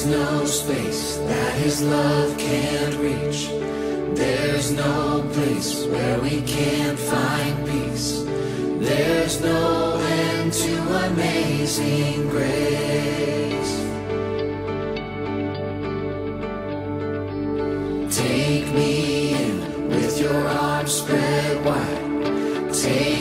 no space that His love can't reach. There's no place where we can't find peace. There's no end to amazing grace. Take me in with your arms spread wide. Take